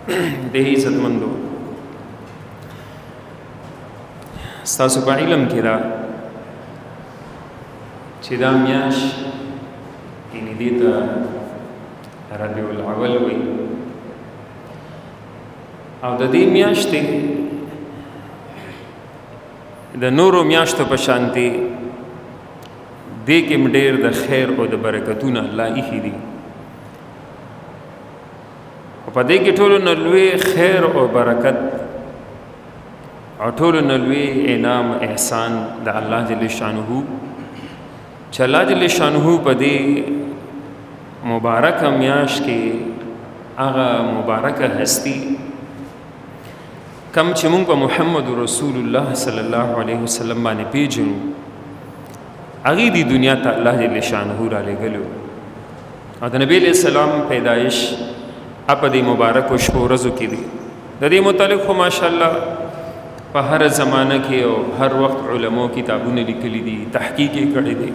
د عزتمندو ستاسو په علم کې دا چې دا میاشت یعنې دې ته ربیع الاول وایي او د دې میاشتې د نورو میاشتو په شانتې دې کې ډېر د خیر او د برکتونه الله ایښي دي او په دې کې ټولو نه لوی خیر او برکت او ټولو نه لوی انعام احسان د الله جل شانه چې الله جل شانه په دې مبارکه میاشت کې هغه مبارکه هستی کم چې مونږ په محمد رسول الله صلی الله علیه وسلم باندې پیژنو هغې دې دنیا ته الله جل شانه رالیږلو او د نبی علیه السلام پیدایش په دې مبارکو شپو ورځو کې دی د دې متعلق خو ماشاءالله په هر زمانه کې او هر وخت علماء کتابونه لیکلي دي تحقیق یې کړی دی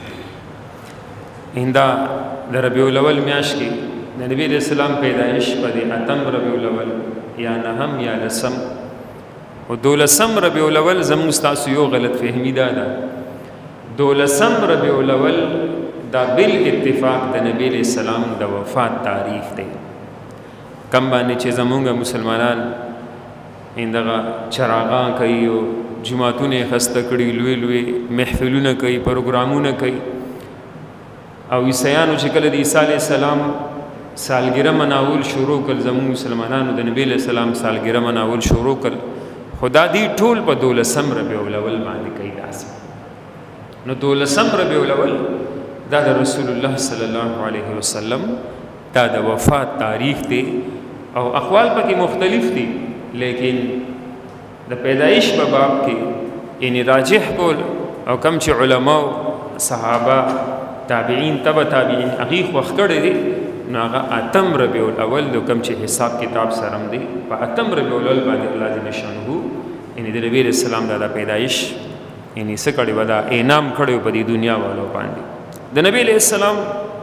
دا د ربیع الاول میاشت کې د نبی علیه السلام پیدایش په دې اتم ربیع الاول یا نهم یا لسم او دولسم ربیع الاول زموږ ستاسو یو غلط فهمي دا ده دولسم ربیع الاول دا بالاتفاق د نبی علیه السلام د وفات تاریخ دی کم باندې چې زمونږ مسلمانان دغه چراغان کوي او جماعتونه یې خسته کړي لوی لوی محفلونه کوي پروګرامونه کوي او عیسیانو چې کله د عیسی علیه السلام سالګره مناول شروع کړل زموږ مسلمانانو د نبی علیه السلام سالګره مناول شروع کړل خدا دې ټول په دولسم ربیع الاول باندې کوي داسې نو دولسم ربیع الاول دا د رسول الله صلی الله علیه وسلم دا د وفات تاریخ دی او اقوال پکې مختلف دي لیکن د پیدایش په باب کې یعنی راجح کول او کم چې علما صحابه تابعین تبع تابعین هغې خوښ کړی دی نو هغه اتم ربیع الاول د کم چې حساب کتاب سره هم دی په اتم ربیع الاول باندې الله جل شانه یعنی د نبی علیه السلام دا پیدایش یعنی څه کړی و دا انعام کړی په دې دنیا والو باندې د نبی علیه السلام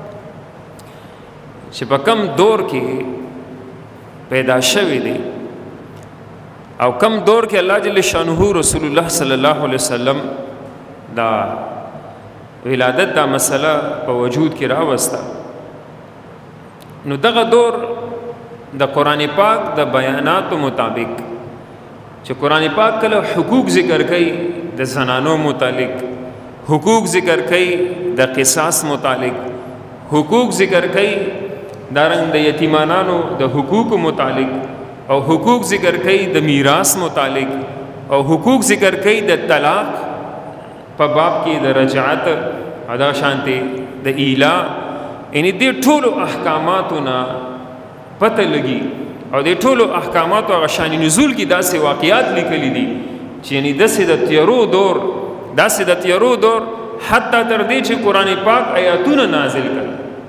چې په کم دور کې پیدا شوی دی او کم دور کې الله جل شانه رسول الله صلی الله علیه وسلم دا ولادت دا مسله په وجود کې راوسته نو دغه دور د قرآن پاک د بیاناتو مطابق چې قرآن پاک کله حقوق ذکر کوي د زنانو متعلق حقوق ذکر کوي د قصاص متعلق حقوق ذکر کوي دارنګ د یتیمانانو د حقوق متعلق او حقوق ذکر کوي د میراث متعلق او حقوق ذکر کوي د طلاق په باب کې د رجعت ادا شانتي د ایلا یعنی دې ټولو احکاماتو نه پته لګي او دې ټولو احکاماتو هغه شان نزول کې داسې واقعات لیکلي دي چې یعنی داسې د تیرو دور حتی تر دې چې قرآن پاک آیاتونه نازل کړل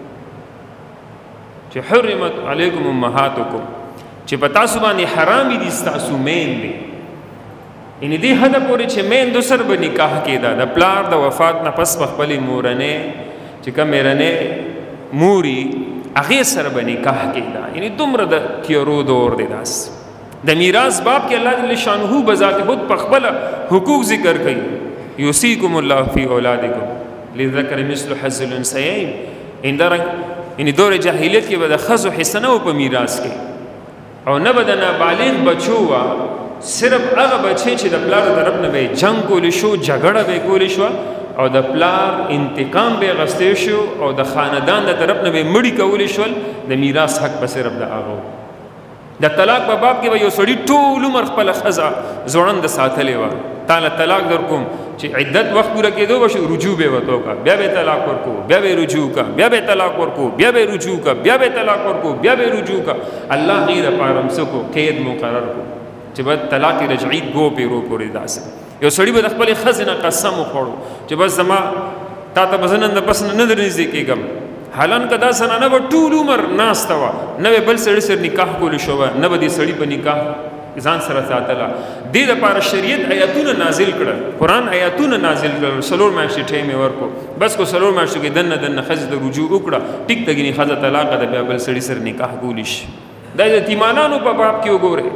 چې حرمت علیکم امهاتکم چې په تاسو باندې حرامې دي ستاسو میندې یعنی دې حده پورې چې میندو سره به نکاح کېده د پلار د وفات نه پس په خپلې مورنۍ چې کوم مېرنۍ موري هغې سره به نکاح کېده یعنی دومره د تیرو دور دی داس د میراث باب کې الله جل شانه بذات خود په خپله حقوق ذکر کوي یوصیکم الله فی اولادکم للذکر مثل حظ الانثیین یعنی دور جاهلیت کې به د ښځو حصه نه و په میراث کې او نه به د نابالغ بچو وه صرف هغه بچی چې د پلار د طرف نه به یې جنګ کولی شو جګړه به یې کولی شوه او د پلار انتقام به یې اخیستی شو او د خاندان د طرف نه به یې مړي کولی شول د میراث حق به صرف د هغه د طلاق په باب کې به یو سړي ټول عمر خپله ښځه ځوړنده ساتلې وه تا له طلاق در کوم چې عدت وخت پوره کېدو به شو رجوع به ورته وکړه بیا به طلاق ورکو بیا به رجوع کا بیا به طلاق ورکو بیا به رجوع کا بیا به طلاق ورکو بیا به رجوع کا الله هغې دپاره هم څه کو قید مقرر کو چې به طلاق رجعي دو پیرو پورې داسې یو سړي به د خپلې ښځې نه قسم وخوړو چې بس زما تا ته به زه نن د پس نه در نږدې کېږم حالان که دا زنانه به ټول عمر ناسته وه نه به بل سړي سره نکاح کولی شوه نه به دې سړي په نکاح ځان سره ساتله دې دپاره شریعت آیاتونه نازل کړل قرآن آیاتونه نازل کړل 4 میاشتې ټایم یې ورکړو بس کو 4 میاشتو کې دننه ښځې ته رجوع وکړه ټیک ته ګینې ښځه طلاقه ده بیا بل سړي سره نکاح کولی شي د یتیمانانو په باب کې وګورئ،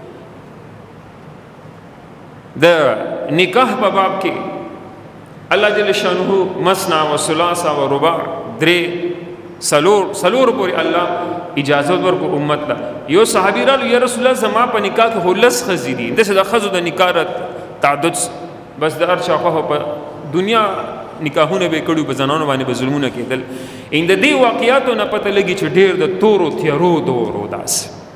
د نکاح په باب کې الله جل شانه مثنا و ثلاث و رباع درې سلور پورې الله اجازه ورکو امت ته. یو صحابي رالو یا رسول الله زما په نکاح کې هلس خزي دي دسه د خزو د نکاح تعدد بس د هر چا خو په دنیا نکاحونه به کړو په زنانو باندې به ظلمونه کېدل. ان د دې واقعیاتو نه پته لګي چې ډېر د تورو تیارو دورو داس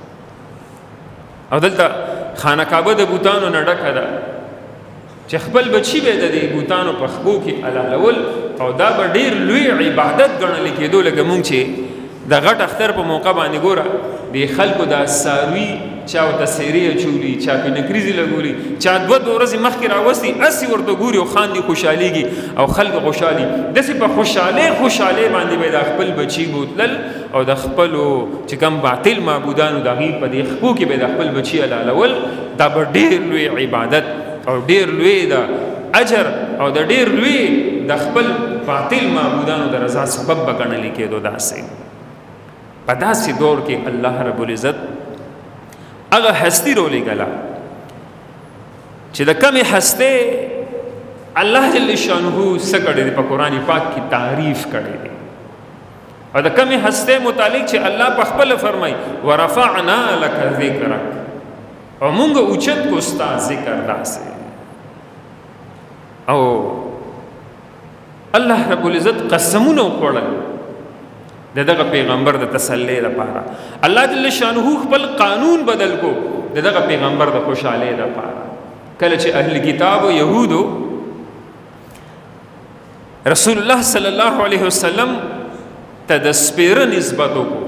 او دلته خانه کعبه د بوتانو نه ډکه ده چې خپل بچی به د دې بوتانو په خبو کې علالول او دا به ډېر لوی عبادت ګڼل کېدو. لکه مونږ چې د غټ اختر په موقع باندې ګوره د خلکو د ساروي چا ورته سیرې اچولي، چا په نکریزې لګولي، چا دوه ورځې مخکې راوستي اسې ورته ګوري او خاندي خوشحالېږي او خلک خوشحالي. داسې په خوشحالۍ باندې به د خپل بچي بوتلل او د خپلو چې کوم باطل معبودانو د هغې په دې خپو کې به د خپل بچي علالول. دا به ډېر لوی عبادت او ډېر لوی د اجر او د ډېر لوی د خپل باطل معبودانو د رضا سبب به ګڼلی کېدو. داسې په داسې دور کې الله رب العزت هغه هستی رولېږله چې د کمې هستۍ الله جل شانه څه کړی دی په قرآن پاک کې تعریف کړی دی او د کمې هستۍ متعلق چې الله په خپله فرمایي ورفعنا لک ذکرک او مونږ اوچت کو ستا ذکر. داسې او الله رب العزت قسمونه وخوړل د دغه پیغمبر د تسلی لپاره. الله جل شانه خپل قانون بدل کو د دغه پیغمبر د خوشحالۍ لپاره. کله چې اهل کتاب او یهودو رسول الله صلی الله علیه وسلم ته د سپیره نسبت وکړو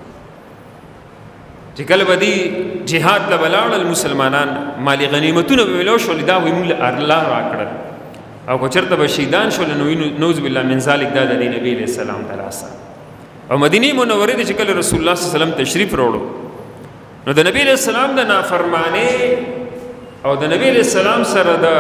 چې کله به دی جهاد ته ولاړل مسلمانان مالی غنیمتونه به ملو شول دا وایي موږ له الله راکړل او که چېرته به شهیدان شول نو نعوذ بالله من ذلک دا د نبي علیه السلام د لاسه. او مدینه منورې ته چې کله رسول الله صلی الله علیه وسلم تشریف راوړو نو د نبی علیه السلام د نافرمانۍ او د نبی علیه السلام سره د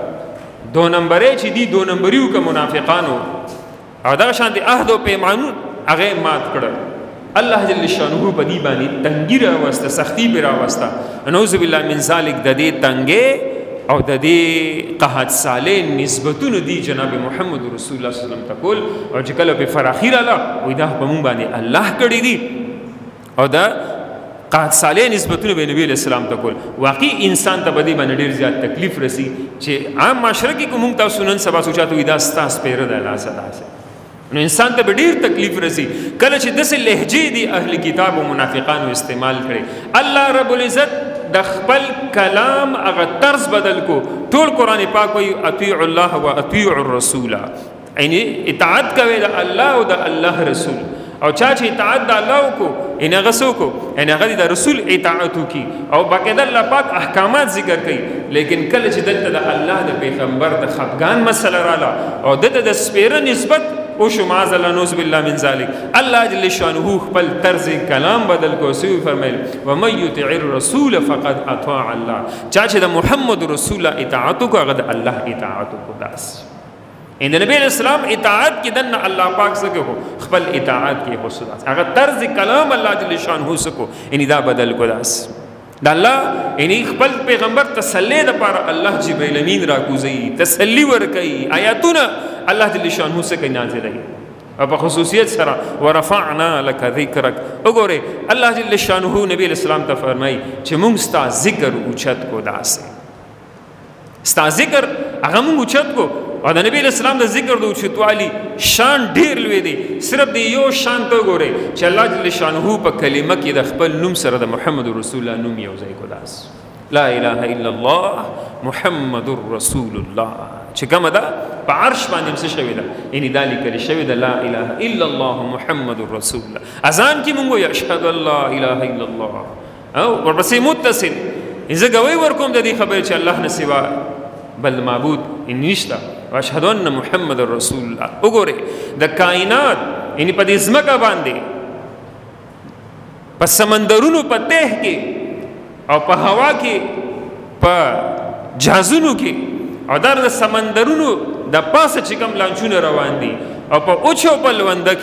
دو نمبرې چې دي دو نمبریو که منافقانو او دغه شان د عهد او پیمانو هغه مات کړل. الله جل شانه په دې باندې تنګي راوسته، سختی پې راوسته. نعوذ بالله من ذلک د دې تنګې او د دې قحط سالې نسبتونه دي جناب محمد رسول الله صلی الله علیه وسلم ته کول او چې کله په فراخي راله وایي دا په مونږ باندې الله کړي دي او دا قحط سالې نسبتونه به نبي علیه السلام ته کول. واقعي انسان ته به دې باندې ډېر زیات تکلیف رسي چې عام معاشره کې که مونږ تاسو نن سبا سوچا ته وایي دا ستا سپېره ده لاسه داسې نو انسان ته به ډېر تکلیف رسي کله چې داسې لهجې دي اهل کتاب او منافقانو استعمال کړي. الله رب العزت د خپل کلام هغه طرز بدل کو. ټول قرآن پاک وایي اطیعوا الله و اطیعوا الرسول، یعنی اطاعت کوي د الله او د الله رسول. او چا چې اطاعت د الله وکړو یعنې هغه څه وکړو یعنې هغه د رسول اطاعت وکړي او باقاعده الله پاک احکامات ذکر کوي. لیکن کله چې دلته د الله د پیغمبر د خفګان مسله راله او دته د سپېره نسبت او شو معاذ الله نعوذ بالله من ذلك الله جل شانه خپل طرز کلام بدل کو. سوی فرمایل ومن یطع الرسول فقد اطاع الله. چا چې د محمد رسول اطاعت کو هغه د الله اطاعت کو. داس ان د نبی اسلام اطاعت کې دنه الله پاک څخه خپل اطاعت کې خصوص هغه طرز کلام الله جل شانه سکو ان دا بدل کو. داس د الله ان خپل پیغمبر تسلی د پاره الله جبرئیل امین را کوزي تسلی ور کوي آیاتونه الله جل شانه څخه نازلای او په خصوصیت سره ورفعنا لك ذکرک. وګوره الله جل شانه نبی اسلام ته فرمای چې موږ ستا ذکر اوچت کو. داسې ستا ذکر هغه موږ اوچت کو او د نبی اسلام د ذکر د اوچتوالي شان ډیر لوی دی. صرف د یو شان ته ګوره چې الله جل شانه په کلمه کې د خپل نوم سره د محمد رسول الله نوم یو ځای کو. داس لا اله الا الله محمد رسول الله چې کومه ده په عرش باندې څه شوی ده یعنی دا لیکل شوی ده لا اله الا الله محمد رسول الله. اذان کې مونږ وایو اشهد ان لا اله الا الله او ورپسې متصل زه ګوی ورکوم د دې خبرې چې الله نه سوا بل معبود نشته واشهد ان محمد رسول الله. وګوره د کائنات یعنی په دې ځمکه باندې په سمندرونو په تeh کې او په هوا کې په جهازونو کې او در د سمندرونو د پاسه چې کوم لانچونه روان دي او په اوچو په لونده کې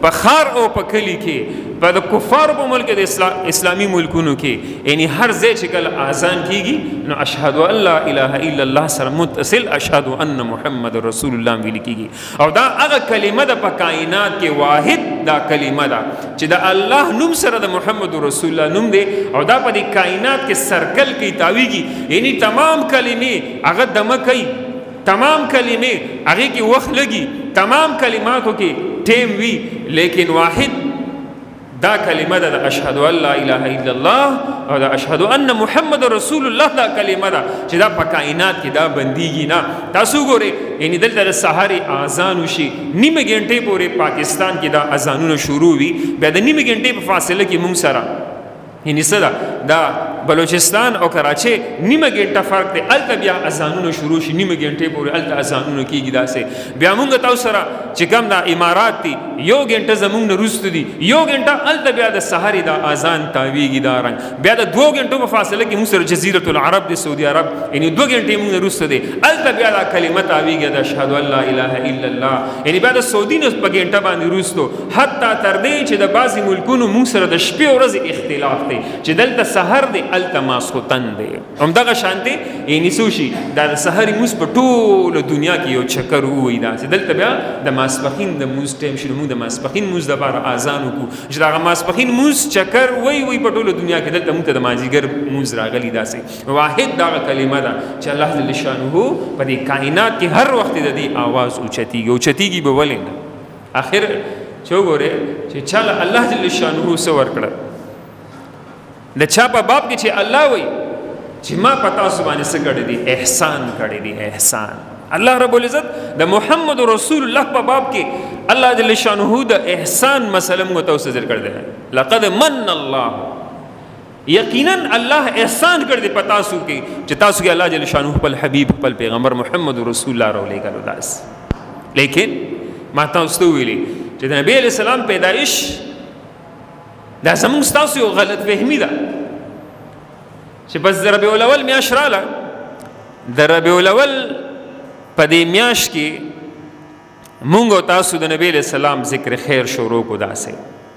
په خار او په کلی کې په د کفارو په ملک د اسلامي ملکونو کې یعنی هر ځای چې کله اذان کیږي نو اشهد ان لا اله الا الله سره متصل اشهد ان محمد رسول الله ویل کیږي. او دا هغه کلمه ده په کائنات کې واحد دا کلمه ده چې د الله نوم سره د محمد رسول الله نوم دی او دا په دې کائنات کې سرکل کې تاویږي یعنی تمام کلمې هغه دمه کوي تمام کلمې هغه کې وخت لګي تمام کلماتو کې ټیم وی لیکن واحد دا کلمه ده د اشهد ان لا اله الا الله او د اشهد ان محمد رسول الله دا کلمه ده چې دا په کائنات کې دا بنديږي نه. تاسو ګورئ یعنی دلته د سحر اذان وشي نیمه غنټه پورې پاکستان کې دا اذانونه شروع وي بیا د نیمه غنټه په فاصله کې مونږ سره یعنی صدا دا بلوچستان او کراچي نیمه غنټه فرق دی الته بیا اذانونه شروع شي نیمه غنټه پورې الته اذانونه کیږي داسې بیا مونږ تاسو سره چې کوم دا امارات دي یو غنټه زمونږ نه روست دي یو غنټه الته بیا د سحر دا اذان تاویږي دا رنګ بیا د 2 غنټو په فاصله کې موږ سره جزیره العرب د سعودي عرب یعنی 2 غنټې موږ نه روست دي الته بیا دا کلمه تاویږي د اشهد ان لا اله الا الله یعنی بیا د سعودي نه په غنټه باندې روستو حتی تر دې چې د بعضی ملکونو موږ سره د شپې او ورځې اختلاف چې دلته سحر دی الته ماسخوتن دی همدغه شانتي یعنی سوشي دا د سحر موس په ټوله دنیا کې یو چکر وای دا چې دلته بیا د ماسپخین د موس ټیم شنو موږ د ماسپخین موس د بار اذان وکړو چې دا ماسپخین موس چکر وای په ټوله دنیا کې دلته موږ د مازیګر موس راغلی داسې واحد دا کلمه ده چې الله جل شانه په دې کائنات کې هر وخت د دې आवाज اوچتیږي به ولې اخر چې وګوره چې چاله الله جل شانه سور کړ د چا په باب کې چې الله وای چې ما پتا سو باندې څه کړی دی احسان کړی دی احسان الله رب العزت د محمد رسول الله په باب کې الله جل شانه د احسان مسله موږ ته ذکر کړی دی لقد من الله یقینا الله احسان کړی دی پتا سو کې چې تاسو کې الله جل شانه خپل حبیب خپل پیغمبر محمد رسول الله را لېږلو داس لیکن ما تاسو ته ویلي چې د نبی علیہ السلام پیدایش دا زمونږ ستاسو یو غلط فهمي ده چې بس د ربیع الاول میاشت راله د ربیع الاول په دې میاشت کې مونږ او تاسو د نبی علیہ السلام ذکر خیر شروع کو داسې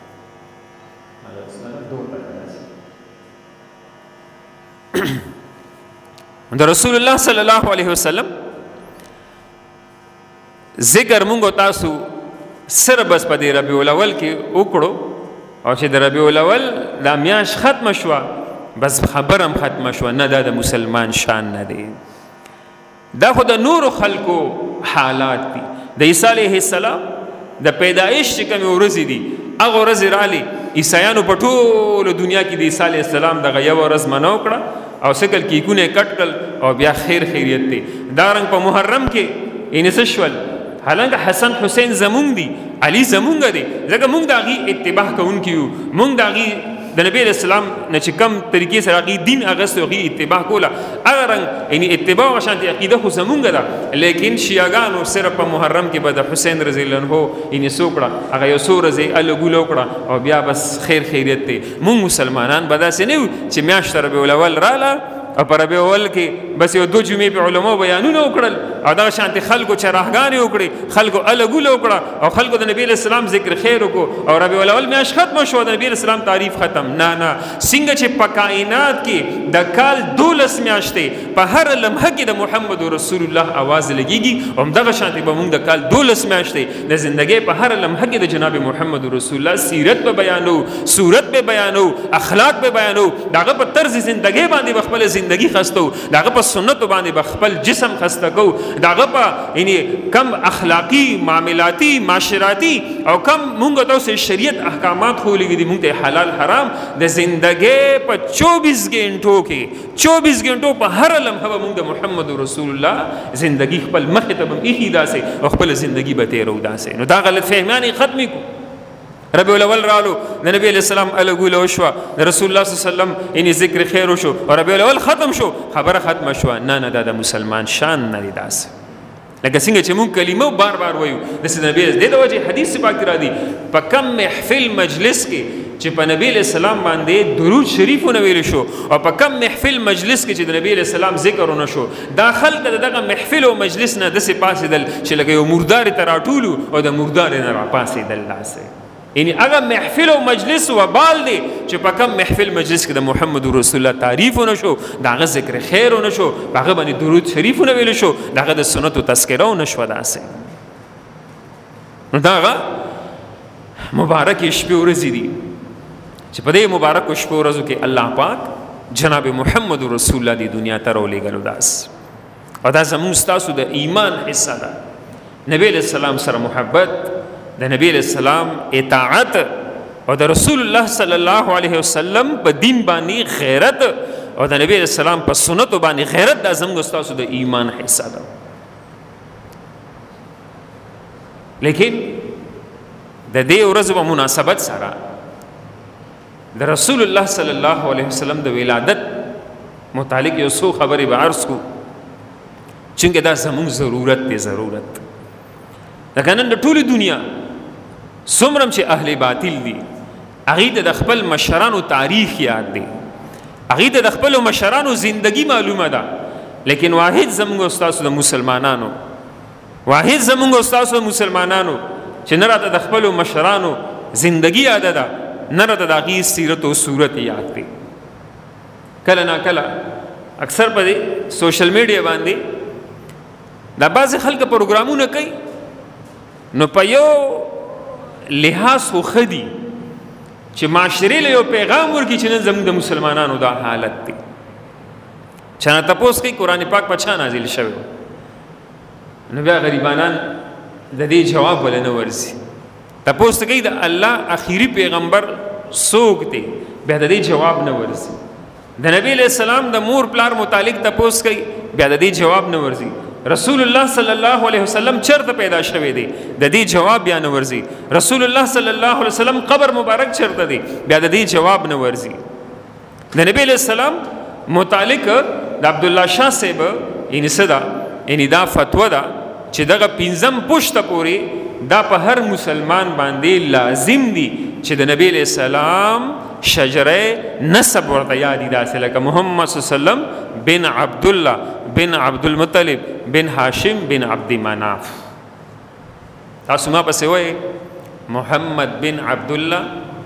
د رسول الله صلی الله علیه وسلم ذکر مونږ او تاسو سره بس په دې ربیع الاول کې وکړو او چې د ربیع الاول دا میاشت ختم شوه بس خبرم ختم شوه نه دا د مسلمان شان نه دی دا خو د نورو خلکو حالات دي د عیسی علیه السلام د پیدایش چې کومې ورځې دي هغه ورځې رالی عیسایانو په ټوله دنیا کې د عیسی علیه السلام دغه یو ورځ منو کړه او سکل کیکونه کټ کړل او بیا خیریت دی دا رنګ په محرم کې یې څه شول حالانکه حسن حسین زمونږ دي علی زمونږ دی ځکه مونږ د هغې اتباع کوونکي یو مونږ د هغې د نبی علیہ السلام نه چې کم طریقې سره هغې دین اغوستی هغې اتباع کوله هغه رنګ یعنی اتباع هغه شانتې عقیده خو زمونږ ده لیکن شیعګانو صرف په محرم کې به د حسین رضی الله عنه یعنې څه وکړه هغه یو څو ورځې الګوله وکړه او بیا بس خیریت دی مونږ مسلمانان به داسې نه یو چې میاشت ربیع الاول راله او په ربیع الاول کې بس یو 2 جمعې په علماو بیانونه وکړل او دغه شانتې خلکو چراغانې وکړې خلکو الګوله وکړه او خلکو د نبی علیہ السلام ذکر خیر وکړو او ربیع الاول میاشت ختمه شوه د نبی علیہ السلام تعریف ختم نه څنګه چې په کائنات کې د کال 12 میاشتې په هر لمحه کې د محمد رسول الله आवाज لګیږي همدغه شانتې به موږ د کال 12 میاشتې د زندګۍ په هر لمحه کې د جناب محمد رسول الله سیرت به بیانو صورت به بیانو اخلاق به بیانو دغه په طرز زندګۍ باندې خپل زندگی خستو داغه په سنت باندې خپل جسم خسته کو داغه په یعنی کم اخلاقی معاملاتی معاشراتی او کم مونږ ته سه شریعت احکامات خو لګي دي مونږ ته حلال حرام د زندګۍ په 24 غنټو کې 24 غنټو په هر لمحه مونږ د محمد رسول الله زندگی خپل مخ ته بم ایخي داسې او خپل زندگی به تیرو داسې نو دا غلط فهمانی ختمي کو ربیع الاول رالو د نبی علیہ السلام الګوله وشوه د رسول الله صلی الله علیه وسلم یعنی ذکر خیر وشو او ربیع الاول ختم شو خبره ختم شوه نه دا د مسلمان شان نه دی داسې لکه څنګه چې مونږ کلمه بار بار وایو د نبی د وجه حدیث پاک را دي په کم محفل مجلس کې چې په نبی علیہ السلام باندې درود شریفونه ویل شو او په کم محفل مجلس کې چې د نبی علیہ السلام ذکرونه شو دا خلک دغه محفل او مجلس نه د سپاسېدل چې لکه یو مردار ته راټولو او د مردار نه راپاسېدل داسې یعنی هغه محفل او مجلس وبال دی چې په کوم محفل مجلس کې د محمد رسول الله تعریف ونشو داغه ذکر خیر ونشو هغه باندې درود شریف ونه ویل شو داغه د سنت تذکره ونشو داسه نو داغه مبارک شپه ورځې دي چې په دې مبارک شپه ورځو کې الله پاک جناب محمد رسول الله دی دنیا ته راولېږلو داس او دا زموږ ستاسو د ایمان حصہ ده نبی علیہ السلام سره محبت د نبی علیہ السلام اطاعت او د رسول الله صلی الله علیه وسلم په دین باندې غیرت او د نبی علیہ السلام په سنت باندې غیرت د زموږ ستاسو د ایمان حصہ ده لیکن د دې ورځې په مناسبت سره د رسول الله صلی الله علیه وسلم د ولادت متعلق یو څو خبرې به عرض کو چې دا زموږ ضرورت دی ضرورت لکه نن د ټولې دنیا څومره چې اهل باطل دي هغې د خپل مشرانو تاریخ یاد دی هغې د خپلو مشرانو زندگی معلومه ده لیکن واحد زموږ ستاسو د مسلمانانو چې نه راته د خپلو مشرانو زندگی یاده ده نه راته د هغې سیرت او صورت یاد دی کله نا کله اکثر په دې سوشل میډیا باندې دا بعضې خلک پروګرامونه کوي نو په یو لحاظ خو ښه دي چې معاشرې له یو پیغام ورکړي چې نن زموږ د مسلمانانو دا حالت دی چا نه تپوس کوي قرآن پاک په چا نازل شوی نو بیا غریبانان د دې جواب ولا نه ورځي تپوس کوي د الله اخیری پیغمبر څوک دی بیا د دې جواب نه ورځي د نبی علیہ السلام د مور پلار متعلق تپوس کوي بیا د دې جواب نه ورځي رسول الله صلی الله علیه وسلم چرته پیدا شوی دی د دې جواب بیا نه ورځي رسول الله صلی الله علیه وسلم قبر مبارک چرته دی بیا د دې جواب نه ورځي د نبی علیہ السلام متعلق د عبد الله شاه صاحب یعنی صدا یعنی دا فتوا ده چې دغه پنځم پښته پورې دا په هر مسلمان باندې لازم دي چې د نبی علیہ السلام شجره نسب ورته یادي داسې لکه محمد صلی الله علیه وسلم بن عبد الله بن عبد المطلب بن هاشم بن عبد مناف تاسو ما پسې وایي محمد بن عبد الله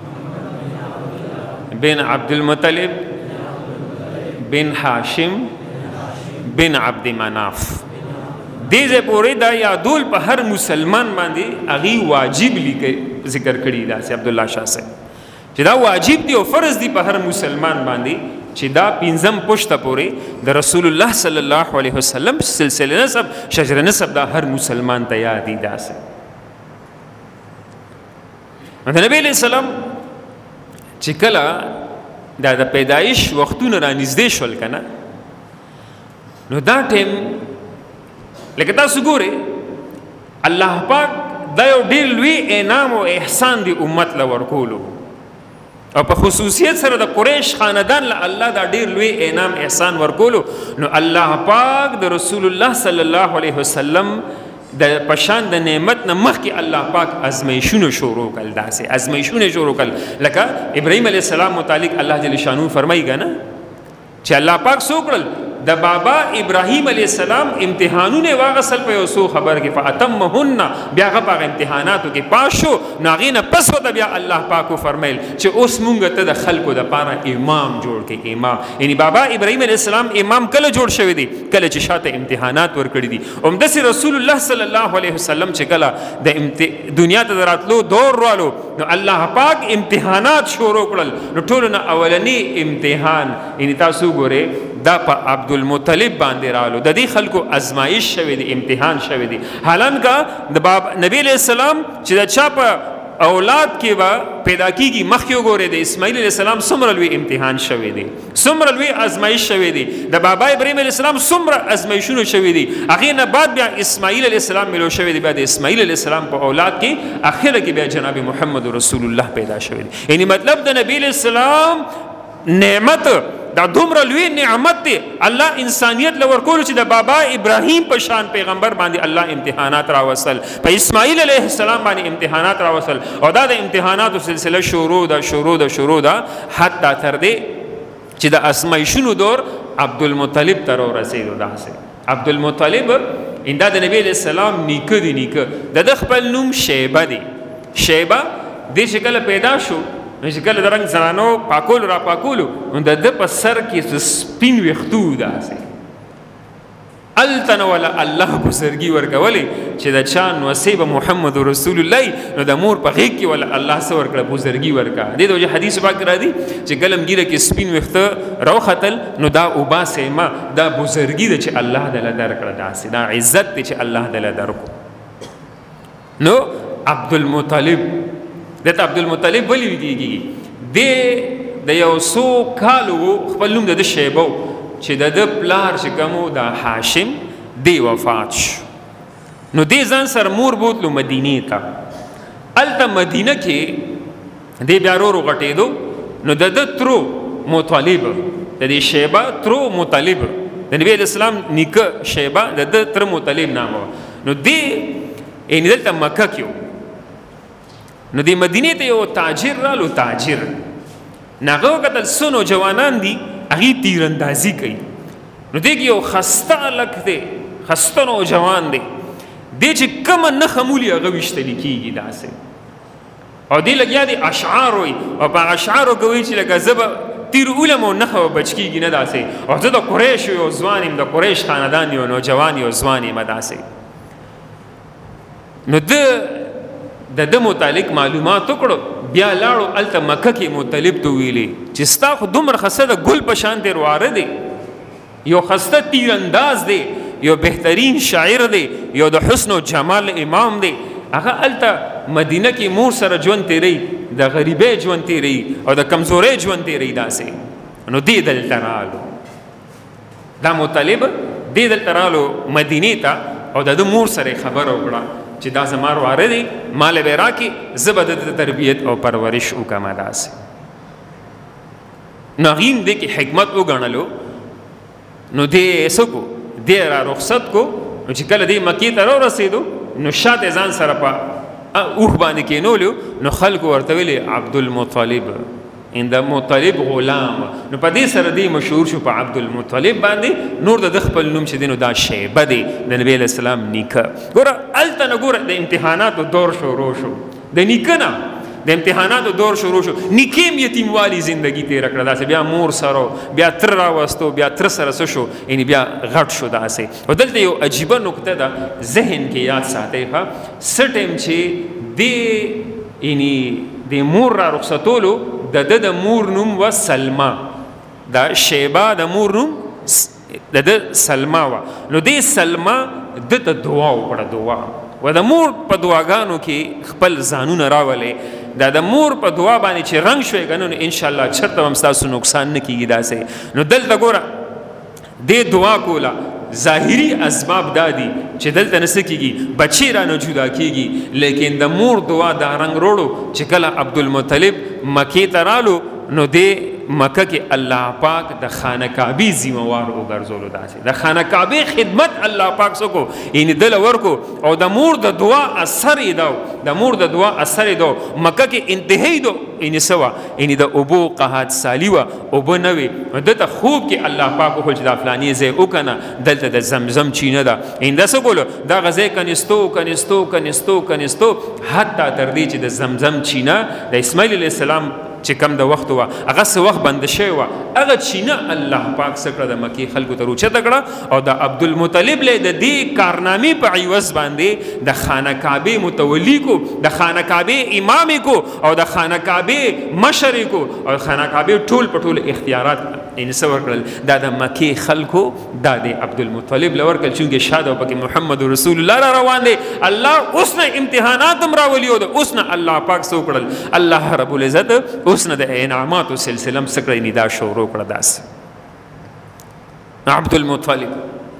بن عبد المطلب بن هاشم بن عبد مناف دیزه پورې دا یادول په هر مسلمان باندې هغه واجب ذکر کړی دا سي عبد الله شاه صاحب چې دا واجب دی او فرض دی په هر مسلمان باندې چې دا پنځم پښته پورې د رسول الله صلی الله علیه وسلم سلسله نسب شجره نسب دا هر مسلمان ته یاد دی دا سي د نبی علیہ السلام چې کله دا د پیدایش وختونه را نږدې شول کنه نو دا ټیم لکه تاسو ګورئ الله پاک دا یو ډېر لوی انعام او احسان دی امت له ورکولو او په خصوصیت سره د قریش خاندان له الله دا ډېر لوی انعام احسان ورکولو نو الله پاک د رسول الله صلی الله علیه وسلم د پشان د نعمت نه مخکې الله پاک ازمیښونه شروع کړل داسې ازمیښونه شروع کړل لکه ابراهیم علیه السلام متعلق الله جل شانو فرمایي کنه چې الله پاک څه وکړل د بابا ابراهیم علیه السلام امتحانونه واغسل په یو څو خبر کې فاتمهن بیا هغه امتحاناتو کې پاس شو ناغې نه پس وته بیا الله پاکو فرمایل چې اوس مونږ ته د خلکو د پاره امام جوړ کې امام یعنی بابا ابراهیم علیه السلام امام کله جوړ شوی دی کله چې شاته امتحانات ورکړي دي همداسې رسول الله صلی الله علیه وسلم چې کله د دنیا ته راتلو دور رالو نو الله پاک امتحانات شروع کړل نو ټولو نه اولنی امتحان یعنی تاسو ګورئ دا په عبد المطلب باندې رالو د دې خلکو ازمایش شوی دی امتحان شوی دی حالانکه د نبی علیہ السلام چې د چا په اولاد کې به پیدا کیږي مخکې وګورئ د اسماعیل علیہ السلام څومره لوی امتحان شوی دی څومره لوی ازمایش شوی دی د بابا ابراهیم علیہ السلام څومره ازمایشونه شوی دی هغې نه بعد بیا اسماعیل علیہ السلام ملو شوی دی بیا د اسماعیل علیہ السلام په اولاد کې اخره کې بیا جناب محمد رسول الله پیدا شوی دی یعنی مطلب د نبی علیہ السلام نعمت دا دومره لوی نعمت دی الله انسانیت لور کول چې د بابا ابراهیم په شان پیغمبر باندې الله امتحانات راوصل په اسماعیل علیه السلام باندې امتحانات راوصل او دا د امتحاناتو سلسله شروع ده حتی تر دې چې د ازمایښونو دور عبد المطلب ته ورسېدو داسې عبد المطلب انده د نبی علیہ السلام نیکه دی نیکه د خپل نوم شیبه دی شیبه دې چې کله پیدا شو نو چې کله د رنګ زنانو پاکولو را پاکولو نو د ده په سر کې سپین ویښتو داسې التن ولا الله بزرګي ورکولې چې د چا نصیب محمد رسول الله نو د مور په غېږ کې ولا الله څه ورکړه بزرګي ورکا دې د وجه حدیث پاک راځي چې کلم ګیره کې سپین ویښته راوختل نو دا اوباسې ما دا بزرګي ده چې الله دله درکړه داسې دا عزت دی چې الله دله درکو نو عبدالمطلب دته عبدالمطلب ولې کېږي دې د یو څو کالو خپل نوم د شیبه چې د ده پلار چې کوم د هاشم دی وفات شو نو دې ځان سره مور بوتلو مدینې ته هلته مدینه کې دې بیا ورو غټېدو نو د ده ترو مطلب د دې شیبه ترو مطلب د نبي اسلام نیکه شیبه د ده تر مطلب نامه نو دې یعنې دلته مکه کې نو دې مدینې ته یو تاجر رالو تاجر ناغه وکتل څو نوجوانان دي هغې تیراندازي کوي نو دې کې یو خسته هلک دی خسته نوجوان دی دې چې کومه نښه مولي هغه ویشتلي کېږي داسې او دې لګیا دي اشعار وایي او په اشعارو کې وایي چې لکه زه به تیر علم او نښه به بچ کېږي نه داسې او زه د قریشو یو ځوان یم د قریش خاندان یو نوجوان یو ځوان یم داسې نو د ده متعلق معلومات وکړو بیا لاړو هلته مکه کې مطلب ته ویلې چې ستا خو دومره خسته د ګل په شان دی رواره دی یو خسته تیرانداز دی یو بهترین شاعر دی یو د حسن و جمال امام دی هغه هلته مدینه کې مور سره ژوند تیری د غریبۍ ژوند تیری او د کمزورۍ ژوند تیری داسې نو دې دلته رالو دا مطلب دې دلته رالو مدینې ته او د ده مور سره خبره وکړه چې دا زما رواره دی مال به راکړي زه به د تربیت او پرورش وکړم داسې نو هغې دې کې حکمت وګڼلو نو دې څه کو دې را رخصت کو نو چې کله دې مکې ته راورسېدو نو شاته ځان سره په اوښ باندې کېنولو نو خلکو ورته ویلې عبدالمطلب ان د مطلب غلام نو په دې سره دی مشهور شو په عبدالمطلب باندې نور د خپل نوم چې دی نو دا شیبه دی د نبی علیه السلام نیکه ګوره هلته نه ګوره د امتحاناتو دور شروع شو د نیکه نه د امتحاناتو دور شروع شو نیکه هم یتیموالي زندگی تېره کړه داسې بیا مور سره بیا تر راوستو بیا تر سره څه شو یعنې بیا غټ شو داسې او دلته یو عجیبه نکته ده ذهن کې یاد ساتئ ښه څه ټایم چې دې یعنې د مور را رخصتولو د مور نوم و سلما دا شیبه د مور نوم د سلما و نو دې سلما د ته دعا وکړه دعا و د مور په دعاګانو کې خپل ځانونه راولې دا د مور په دعا باندې چې رنګ شوی که نو انشاءالله چېرته هم ستاسو نقصان نه کېږي داسې نو دلته ګوره دې دعا کوله ظاهري اسباب دا دي چې دلته نه څه کېږي بچې رانه جدا کېږي لیکن د مور دعا دا رنګ روړو چې کله عبدالمطلب مکې ته رالو نو دې مکه کې الله پاک د خانه کعبې ذمهوار وګرځولو داسې د خانه کعبې خدمت الله پاک څه کو یعنې دله ورکو او د مور د دعا اثر یې دو د مور د دعا اثر یې دو مکه کې انتهایي دو یعنې څه وه یعنې د اوبو قحط سالي وه اوبه نه وې دته خوب کې الله پاک وښول چې دا فلاني ځای وکنه دلته د زمزم چینه ده یعنې دا څه کولو دغه ځای کنستو حتی تر دې چې د زمزم چینه د اسماعیل علیه السلام چې کم د وخت وه هغه څه وخت بنده شوی وه هغه چینه الله پاک څه کړه د مکې خلکو ته روچته کړه او د عبدالمطلب لی د دې کارنامې په عوض باندې د خانه کعبې متولي کو د خانه کعبې امام کو او د خانه کعبې مشر کو او خانه کعبې ټول په ټول اختیارات یعنې څه ورکړل دا د مکې خلکو دا د عبدالمطلب له ورکړل چونکې شاده او پکې محمد رسول الله را روان دی الله اوس نه امتحانات هم راولیو ده اوس نه الله پاک څه وکړل الله رب العزت اوس نه د انعاماتو سلسله م څه کړی ني دا شروع کړه داسې عبدالمطلب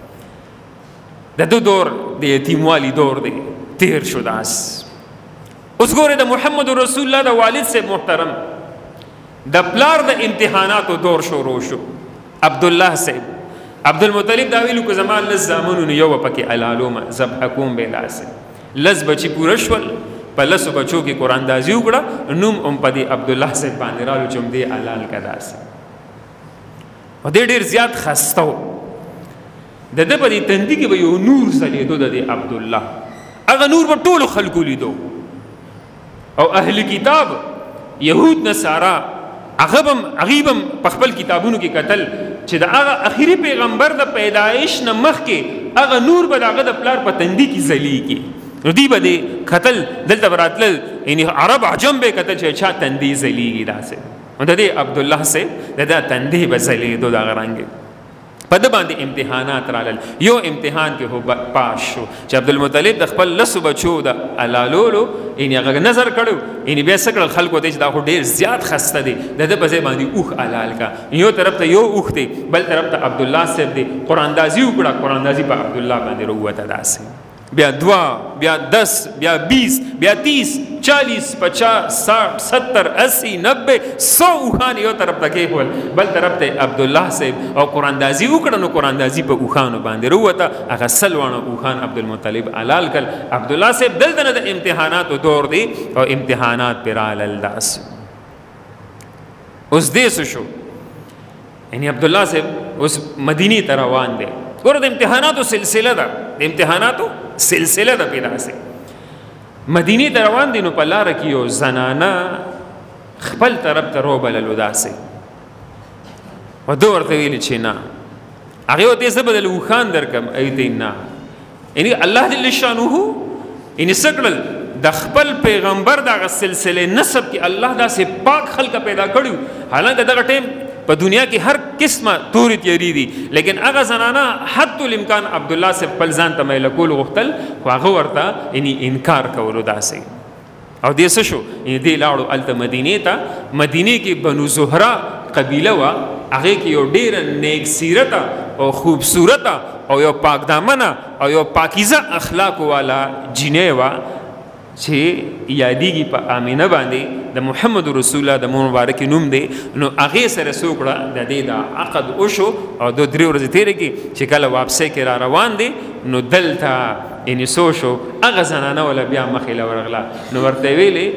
د ده دور د یتیموالي دور دی تیر شو داس اوس ګورې د محمد رسول الله د والد صاحب محترم د پلار د امتحاناتو دور شروع شو عبدالله صاحب عبدالمطلب دا ویلو که زما لس زامنو نو یو به پکې حلالومه ذبحه کوم به لاسې لس بچي پوره شول په لسو بچو کې قراندازي وکړه نوم هم په دې عبدالله صاحب باندې رالو چې هم دې حلال که داسې او دې ډېر زیات خسته و د ده په دې تندي کې به یو نور ځلېدو د دې عبدالله هغه نور به ټولو خلکو لیدو او اهل کتاب یهود نصارا هغه په خپل کتابونو کې کتل چې د هغه اخیری پیغمبر د پیدایش نه مخکې هغه نور به د هغه د پلار په تندي کې ځلیږي، نو دوی به دې کتل دلته به راتلل، یعنی عرب عجم به کتل چې چا تندي ځلیږي داسې، نو د دې عبدالله صاحب د دا تندي به ځلیدو دغه رنګې په ده باندې امتحانات رالل. یو امتحان کې هو پاس شو چې عبدالمطلب د خپل لسو بچو د حلالولو یعنې هغه نظر کړو، یعنې بیا څه کړل خلکو ته چې دا خو ډېر زیات خسته دی، د ده په ځای باندې اوښ حلال کا، یو طرف ته یو اوښ دی بل طرف ته عبدالله صاحب دی، قراندازي وکړه، قراندازي په عبدالله باندې راووته داسې، بیا 2 بیا 10 بیا 20 بیا 30 40 50 60 70 80 90 100 اوښان یو طرف ته کېښول، بل طرف ته عبدالله صاحب او قراندازي وکړه، نو قراندازي په اوښانو باندې راووته، هغه 100 واړه اوښان عبدالمطلب حلال کړل. عبدالله صاحب دلته نه د امتحاناتو دور دی او امتحانات پرې رالل داسې. اوس دې څه شو؟ یعنې عبدالله صاحب اوس مدینې ته روان دی. ګوره د امتحاناتو سلسله ده، د امتحاناتو سلسله ده پې داسې. مدینې ته روان دی، نو په لاره کې یو زنانه خپل طرف ته روبللو داسې، او ده ورته ویلي چې نه، هغې ورته زه به دله اوښان درکړم، هغې ته نه، یعنې الله جل شانه یعنې څه کړل د خپل پیغمبر دغه سلسله نسب کې الله داسې پاک خلقه پیدا کړي، حالانکه دغه ټیم په دنیا کې هر قسمه تورې تیاري دي، لیکن هغه زنانه حتی الامکان عبدالله صاحب خپل ځان ته میله کول غوښتل، خو هغه ورته یعنې انکار کولو داسې. او دې څه شو؟ یعنې دې لاړو هلته مدینې ته. مدینې کې بنو زهره قبیله وه، هغې کې یو ډېره نیک سیرته او خوبصورته او یو پاک دامنه او یو پاکیزه اخلاقو والا جینۍ وه چې یادیږي په آمینه باندې، د محمد رسول الله د مور مبارک نوم دی. نو هغې سره څه وکړه، د دې د عقد وشو او دو 3 ورځې تېرې کړې چې کله واپسۍ کې را روان دی، نو دلته یعنې څه شو، هغه زنانه وله بیا مخې له ورغله، نو ورته ویلې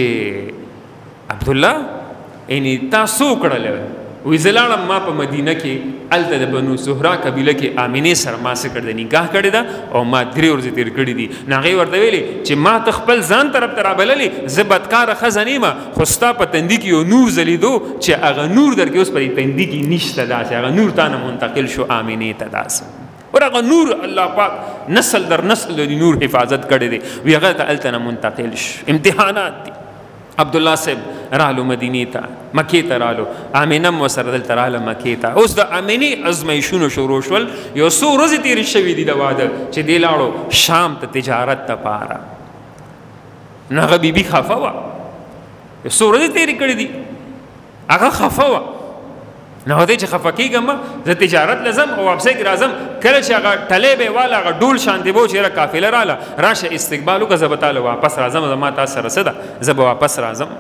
چې عبدالله یعنې تا څه وکړله؟ وی زه لاړم ما په مدینه کې هلته د بنو زهره قبیله کې آمینې سره ما څه کړې ده، نکاح کړې ده او ما 3 ورځې تېر کړي دي. نو هغې ورته ویلې چې ما ته خپل ځان طرف ته رابللې، زه بدکاره ښځه نه یم، خو ستا په تندي کې یو نور ځلېدو چې هغه نور در کې اوس په دې تندي کې نشته داسې، هغه نور تا نه منتقل شو آمینې ته داسې. ور هغه نور الله پاک نسل در نسل د نور حفاظت کړی دی، وی هغه ته هلته نه منتقل شو. امتحانات دي. عبدالله صاحب رالو مدینې ته، مکې ته رالو، آمینه م ورسره دلته راله مکې ته. اوس د آمینې ازمیښونو شروع شول، یو څو ورځې تېرې شوي دي د واده چې دی لاړو شام ته تجارت دپاره. نو هغه بیبي خفه وه، یو څو ورځې تېرې کړې دي، هغه خفه وه. نو هغه چې خفه کېږم زه تجارت له ځم او واپسۍ کې راځم، کله چې هغه ټلی به یې واله، هغه ډول شانتې به و چې یاره قافله راله، راشه استقبال وکړه، زه به تاله واپس راځم، زما تاسو سره څه ده، زه به واپس راځم.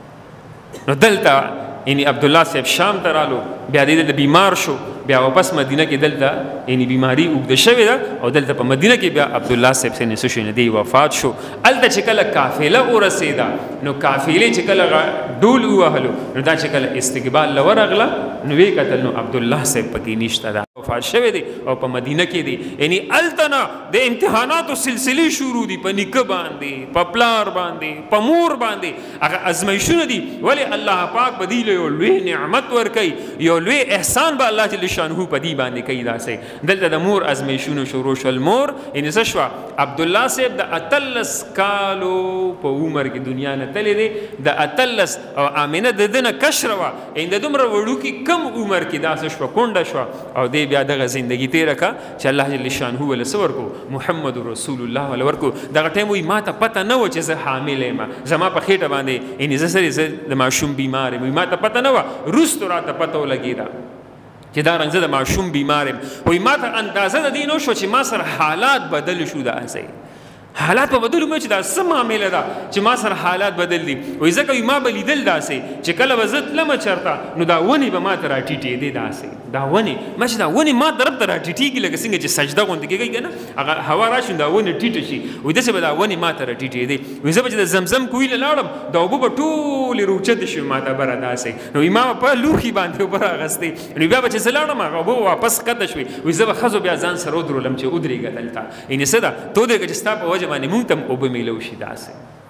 نو دلته یعنې عبدالله صاحب شام ته رالو، بیا دې دلته بیمار شو، بیا واپس مدینه کې دلته یعنې بیماري اوږده شوې ده، او دلته په مدینه کې بیا عبدالله صاحب سره څه شو، دی وفات شو. هلته چې کله قافله ورسېده، نو قافلې چې کله ډول ووهلو، نو دا چې کله استقبال له ورغله، نو ویې کتل نو عبدالله صاحب پکې نشته ده، وفات شوی دی او په مدینه کې دی. یعنې هلته نه د امتحاناتو سلسلې شروع دي، په نیکه باندې، په پلار باندې، په مور باندې، هغه ازمیښونه دي. ولې الله پاک به دوی له یو لوی نعمت ورکوي، یو لوی احسان به الله جل شانه په دې باندې کوي داسې. دلته د مور ازمیښونو شروع شول. مور یعنې څه شوه، عبدالله صاحب د 18 کالو په عمر کې دنیا نه تللی دی، د 18 او آمینه د ده نه کشره وه، یعنې د دومره وړوکي کم عمر کې داسې شوه، کونډه شوه، او دی بیا دغه زندگی تیره که چې الله جل شانه وله څه ورکو، محمد رسول الله وله ورکو. دغه ټایم وایي ما ته پته نه وه چې زه حامل یم، زما په خېټه باندې یعنې زه د ماشوم بیمار یم، ما ته پته نه وه، وروستو راته پته ولګېده چې دا رنګ زه د ماشوم بیمار یم. وایي ما ته اندازه د دې نه شوه چې ما سره حالات بدل شو داسې. حالات په بدلو مې چې دا څه معامله ده چې ما سره حالات بدل دي. وایي ځکه ما به لیدل داسې چې کله به زه تلمه چېرته، نو دا ونې به ما ته راټیټېدې داسې، دا ونې ما چې دا ونې ما طرف ته راټیټېږي لکه څنګه چې سجده غوندې کېږي که نه، هغه هوا راشي دا ونې ټیټه شي. وایي داسې به دا ونې ما ته راټیټېدې. وایي زه به چې د زمزم کوهي له لاړم، دا اوبه به ټولې راوچتې شوې ما ته بره داسې. نو وایي ما به په لوښي باندې اوبه رااخېستې. نو بیا به چې زه لاړم هغه اوبه واپس ښکته شوې. وایي زه به ښځو بیا ځان سره ودرولم چې ودرېږه دلته. یعنې څه ده، تو دې که چې ستا په وجه باندې مونږ ته هم اوبه میلو شي داسې.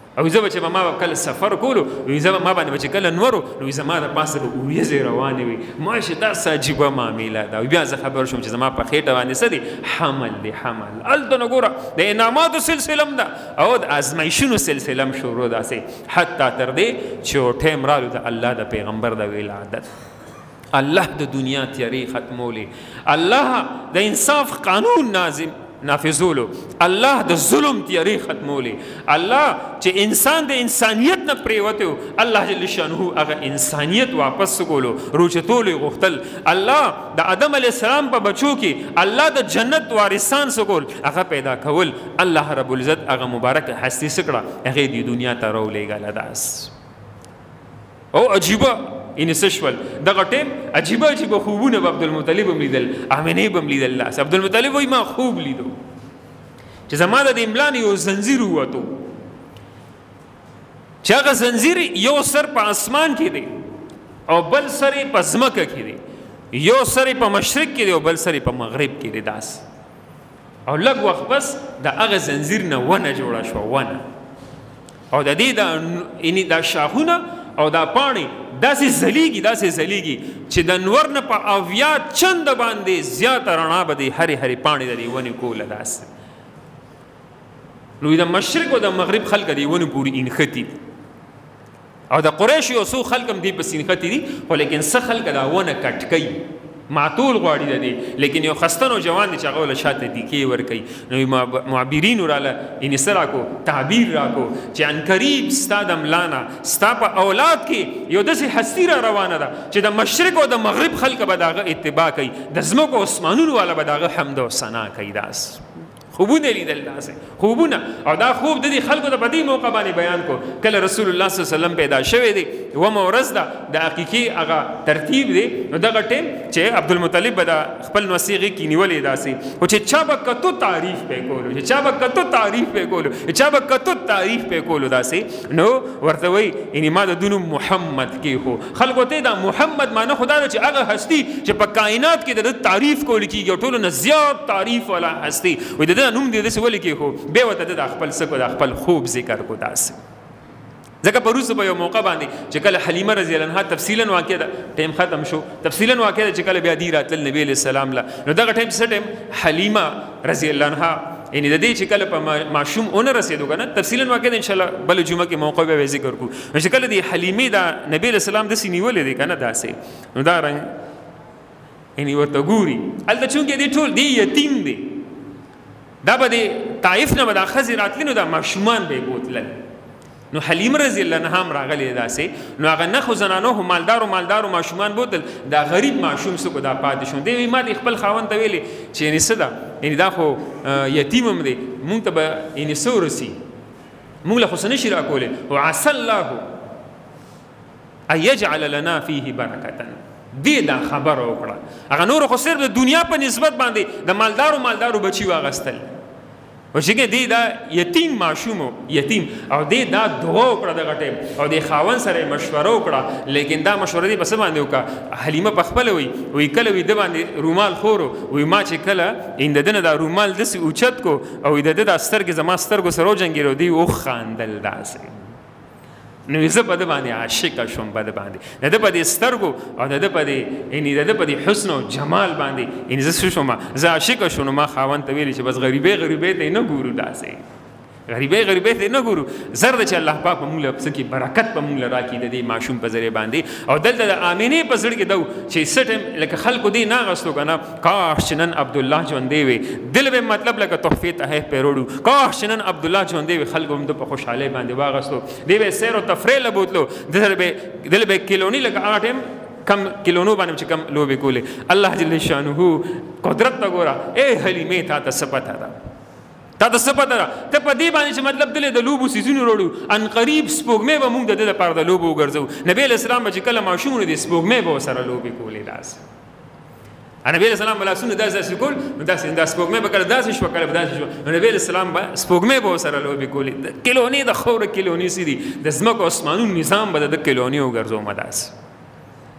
او زه به چې ما به کله سفر کولو زه ما باندې به چې کله نورو نو زما د پاسه به وریځې روانې وي ماشي دا څه عجیبه معامله ده بیا زه خبر شوم چې زما په خېټه باندې څه دی حمل دی حمل هلته نو ګوره د انعاماتو سلسله هم ده او د ازمایښونو سلسله هم شروع داسې حتی تر دې چې یو ټایم رالو د الله د پیغمبر د ولادت الله د دنیا تیارې ختمولې الله د انصاف قانون نافذولو الله د ظلم تیارې ختمولې الله چې انسان د انسانیت نه پریوته الله جل شانه هغه انسانیت واپس کولو روچتولې غوښتل الله د آدم علی السلام په بچو کې الله د جنت وارثان سکول هغه پیدا کول الله رب العزت هغه مبارک هستی سکړه هغه د دنیا ته راولېږله داس او عجیبه ان سشول دغه ټیم عجیبه خوبونه عبدالمطلب هم لیدل امینه هم لیدل لاس عبدالمطلب وایي ما خوب لیدو چې زما د املان یو زنځیر ووتو چې هغه زنځیر یو سر په اسمان کې دی او بل سر یې په ځمکه کې دی یو سر یې په مشرق کې دی او بل سر یې په مغرب کې دی داس او لږ وخت بس د هغه زنځیر نه ونه جوړه شوه ونه او د دې دا شاخونه او دا پاڼې داسې ځلیږي چې د نور نه په اویا چند باندې زیاته رڼا به د هرې پاڼې د دې ونې کوله داسې نو د مشرق او د مغرب خلک د دې ونې پورې انښتي او د قریش یو څو خلک هم دې پسې انښتي دي خو لیکن څه خلک دا ونه کټ کوي معطول غواړي د دې لیکن یو خسته نوجوان دی چې هغه له شاته دیکې ورکوي نو معبرینو راله یعنې څه راکو تعبیر راکو چې عنقریب ستا د ملانه ستا په اولاد کې یو داسې هستي را روانه ده چې د مشرق او د مغرب خلک به د هغه اتباع کوي د ځمکو او اسمانونو والا به د هغه حمد او ثنا کوي داس خوبونه لیدل داسې خوبونه او دا خوب د دې خلکو ته په دې موقع باندې بیان کو کله رسول الله صلی الله علیه وسلم پیدا شوی دی اومه ورځ ده د عقیقې هغه ترتیب دی نو دغه ټیم چې عبدالمطلب به د خپل نوسیغې کې نیولې داسې خو چې چا به کتو تعریف پې کولو داسې نو ورته وایي یعنې ما د دونو محمد کې خو خلکو ته دا محمد معنی خو دا ده چې هغه هستي چې په کائنات کې د تعریف کول کېږي او ټولو نه زیات تعریف والا هستي وایي د نوم دې داسې ولې کې خو بیا ورته د خپل څه کو د خپل خوب ذکر کو داسې ځکه په وروسته په یو موقع باندې چې کله حلیمه رضی الله عنها تفصیلا واقع ده ټایم ختم شو تفصیلا واقع ده چې کله بیا دی راتلل نبی علیه السلام له نو دغه ټایم څه ټایم حلیمه رضی الله عنها یعنې د دې چې کله په ماشوم ونه رسېدو که نه تفصیلا واقع ده انشاءالله بله جمعه کې موقع بیا ذکر کړو نو چې کله د حلیمې دا نبی علیه السلام داسې نیولې دی که نه داسې نو دا رنګ یعنې ورته ګوري هلته چونکې دی ټول دی یتیم دی دا به د طایف نه به دا ښځې راتلي نو دا ماشومان به یې بوتلل نو حلیمه رضی الله عنها هم راغلې داسې نو هغه نښو زنانو هم مالدارو ماشومان بوتل دا غریب ماشوم څه کو دا پاتې شو دی ما د خپل خاوند ته ویلې چې یعنې څه ده یعنې دا خو یتیم هم دی مونږ ته به یعنې څه ورسي مونږ له خو څه نشي راکولی وعسى الله ان یجعل لنا فیه برکة دې دا خبره وکړه هغه نورو خو صرف د دنیا په نسبت باندې د مالدارو بچي واغستل وشکه دې دا یتیم ماشوم یتیم او دې دا دعا وکړه دغه ټیم او د خاوند سره مشوره وکړه لیکن دا مشوره دې په څه باندې وکړه حلیمه په خپله وی کله وی د باندې رومال خورو وی ما چې کله د ده نه دا رومال داسې اوچت کو او د ده دا سترګې زما سترګو سره وجنګېدو دوی وخاندل داسې نو زه په ده باندې عاشقه شوم په ده باندې د ده په دې سترګو او د ده په دې یعنې د ده په دې حسن او جمال باندې یعنې زه څه شوم زه عاشقه شوم نو ما خاوند ته ویلې چې بس غریبۍ ته یې نه ګورو داسې غریبۍ ته یې نه ګورو زر ده چې الله پاک په مونږ له څه کې برکت په مونږ له راکړي د دې ماشوم په ذریعه باندې او دلته د آمینې په زړه کې ده چې څه ټایم لکه خلکو دې نه اخیستو که نه کاش چې نن عبدالله ژوندی وی دل به مطلب لکه تحفې تحف پې وروړو کاش چې نن عبدالله ژوندی وی خلکو هم د په خوشحالۍ باندې واغستو دې به سیر و تفریح له بوتلو دل به کیلوني لکه هغه ټایم کم کلونو باندې چې کم لوبې کولې الله جل شانه قدرت ته ګوره ای حلیمې تا ته څه پته ده تا ته څه پته ده ته په دې باندې چې مطلب دلې د لوبو څیزونه وروړو عنقریب سپوږمۍ به مونږ د ده دپاره د لوبو وګرځو نبي علیه السلام به چې کله ماشوم و د سپوږمۍ به ورسره لوبې کولې داسې نبی علیه السلام به لاسونه داسې کول نو داسې دا سپوږمۍ به کله داسې شوه کله به داسې شوه نو نبی علیه السلام به سپوږمۍ به ورسره لوبې کولې کلونې د خوره کلونې څه دي د ځمکو اسمانونو نظام به د ده کلونې وګرځومه داسې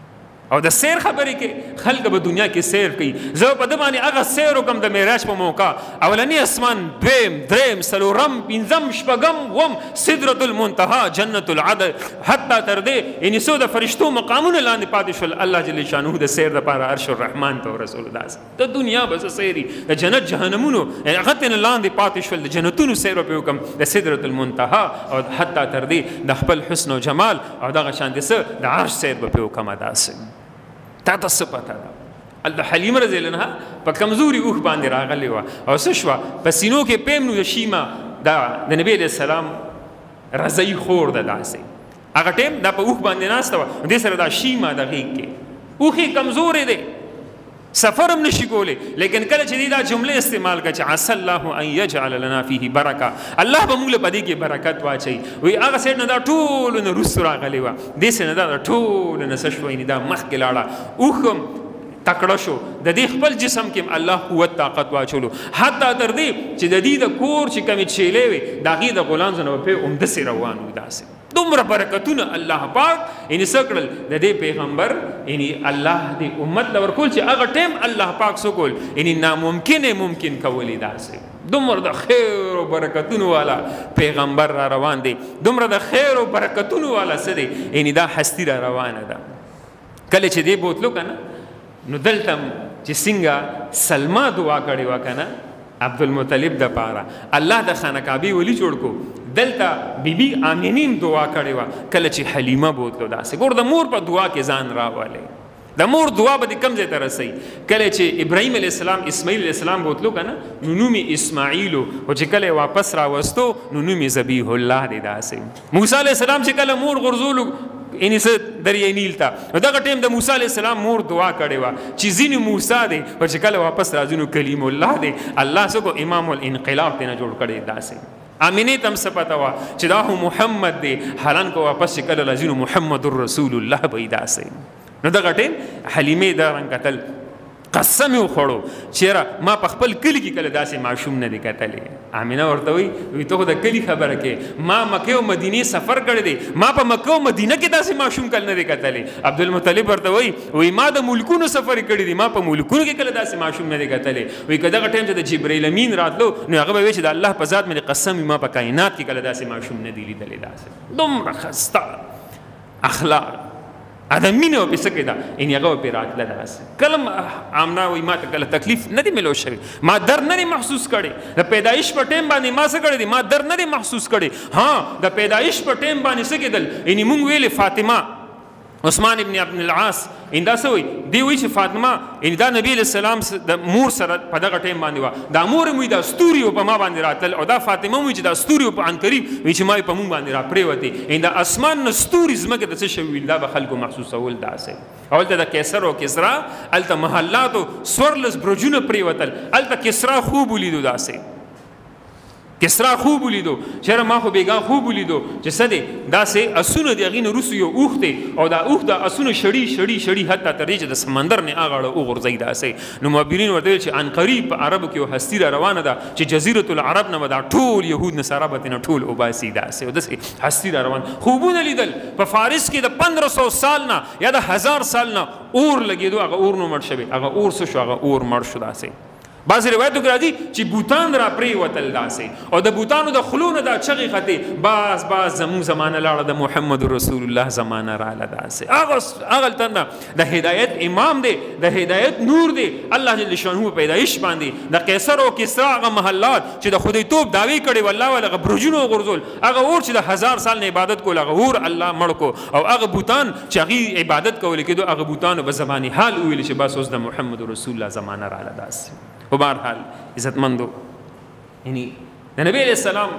او د سیر خبرې کې خلک به دنیا کې سیر کوي. زه په د باندې هغه سیر وکم د معراج په موقع، اولنی اسمان، دویم، دریم، څلورم، پنځم، شپږم، اووم، سدرة المنتهى، جنت العدل، حتی تر دې یعنې څو د فرشتو مقامونه لاندې پاتې شول. الله جل شانه د سیر دپاره عرش الرحمن ته ورسول. داسې د دنیا به زه سیري د جنت جهنمونو هغه ته نه لاندې پاتې شول، د جنتونو سیر به وکم د سدرة المنتهى، او حتی تر دې د خپل حسن و جمال او دغه شان د څه د عرش سیر به پې وکمه. داسې تا ته څه پته ده؟ هلته حلیمه رضی الله عنها په کمزوري اوښ باندې راغلې وه او څه شوه په سینو کې پیم نو د شیمه د نبي علیه السلام رضی خور ده. داسې هغه ټیم دا په اوښ باندې ناسته وه، دې سره دا شیمه د غېږ کې اوښ کمزورې دی، سفر هم نشي کولی، لیکن کله چې دا جمله استعمال کړه چې عسى الله ان يجعل لنا فيه برکه، الله به موږ په دې کې برکت واچوي. وایي هغه سیټ نه دا ټولو نه وروستو راغلی وه، دې سې نه دا ټولو نه څه شوه، یعنې دا مخکې لاړه. اوښ هم تکړه شو، د دې خپل جسم کې الله قوت طاقت واچولو، حتی تر دې چې د دې د کور چې کومې چیلې وې د هغې د غلام نه به پې همداسې روان وو. داسې دومره برکتونه الله پاک یعنې څه کړل د دې پیغمبر یعنې الله دې امت له ورکول چې هغه ټیم الله پاک څه کول یعنې ناممکنې ممکن کولی. داسې دومره د خیر و برکتونو والا پیغمبر را روان دی، دومره د خیر و برکتونو والا څه دی یعنې دا هستی را روانه ده. کله چې دې بوتلو که نه نو دلته چې څنګه سلما دعا کړې وه که نه عبدالمطلب د پاره، الله د خانه کعبې ولی جوړ کو، دلته بیبي آمینین دعا کړې وه کله چې حلیمه بوتلو. داسې ګور د مور په دعا کې ځان راولئ، د مور دعا به دې کوم ځای ته رسوي. کله چې ابراهیم علیه السلام اسماعیل علیه السلام بوتلو که نه نو نوم یې اسماعیلو، خو چې کله یې واپس راوستو نو نوم یې ذبیح الله دی. داسې موسی علیه السلام چې کله مور غورځولو یعنې څه دریای نیل ته، نو دغه ټیم د موسی علیه السلام مور دعا کړې وه چې ځینې موسی دی او چې کله واپس راځي نو کلیم الله دی. الله څه کو امام الانقلاب دی نه جوړ کړی. داسې امینې ته هم څه پته وه چې دا خو محمد دی، حالان که واپس چې کله راځي نو محمد رسول الله به وي. داسې نو دغه ټیم حلیمې دا رنګ کتل، قسم یې وخوړو چېره ما په خپل کلي کې کله داسې ماشوم نه دی کتلی. امینه ورته وایي ته خو د کلي خبره کې، ما مکې او مدینې سفر کړی دی، ما په مکه او مدینه کې داسې ماشوم کله نه دی کتلی. عبدالمطلب ورته وایي ما د ملکونو سفر کړی دی، ما په ملکونو کې کله داسې ماشوم نه دی کتلی. وایي که دغه ټایم چې د جبرائیل امین راتلو نو هغه به وایي چې د الله په ذات مې قسم ما په کائنات کې کله داسې ماشوم نه دی لیدلی. داسې دومره ښایسته اخلاق دا مینه او پسه کې ده یعنې هغه به پرې راتله. داسې کله آمنا وایي ما ته کله تکلیف نه دی ملو شوی، ما درد نه دی محسوس کړی، د پیدایش په ټیم باندې ما څه کړی دی، ما درد نه دی محسوس کړی. ها د پیدایش په ټیم باندې څه کېدل یعنې مونږ ویلې فاطمه عثمان ابن عبد العاص دا څه وایي دی وایي چې فاطمه یعنې دا نبي علیه السلام د مور سره په دغه ټیم باندې وه، دا مور یې وایي دا ستوري په ما باندې راتلل، او دا فاطمه وایي چې دا ستوري په عنقریب وایي چې ما یې په مونږ باندې را پرېوتې. یعنې د اسمان نه ستوري ځمکې ته څه شوي دا به خلکو محسوسول. داسې او هلته د کیسر او کسرا هلته محلاتو څوارلس برجونه پرېوتل، هلته کسرا خوب ولیدو. داسې کسرا خوب ولیدو، چېرې ما خو بېګا خوب ولیدو چې څه دی داسې اسونه د هغې نه وروستو یو اوښ دی او دا اوښ د اسونه شړي حتی تر دې چې د سمندر نه هغه اړه وغورځوي. داسې نو مبلین ورته ویل چې عنقریب په عربو کې یو هستي را روانه ده چې جزیرة العرب نه به دا ټول یهود نصارا به ترېنه ټول وباسي. داسې او داسې هستي را روان خوبونه لیدل. په فارس کې د 1500 سال نه یا د 1000 سال نه اور لګېدو، هغه اور نو مړ شوی، هغه اور څه شو، هغه اور مړ شو. داسې بعضې روایتو کې راځي چې بوتان را پرېوتل. داسې او د بوتانو د خولو نه دا چغې ختې باز زموږ زمانه لاړه، د محمد رسول الله زمانه راله. داسې هغه هلته نه د هدایت امام دی، د هدایت نور دی، الله جل شانه پیدایش باندې د قیصر او کسرا هغه محلات چې د خدایتوب دعوې کړې والله ولا هغه برجونه وغورځول، هغه اور چې د 1000 سال نه عبادت کول هغه اور الله مړ کو، او هغه بوتان چې هغې عبادت کولی کېدو هغه بوتانو به زباني حال وویلې چې بس اوس د محمد رسول الله زمانه راله. داسې و بهرحال عزتمندو یعنی د نبی علیہ السلام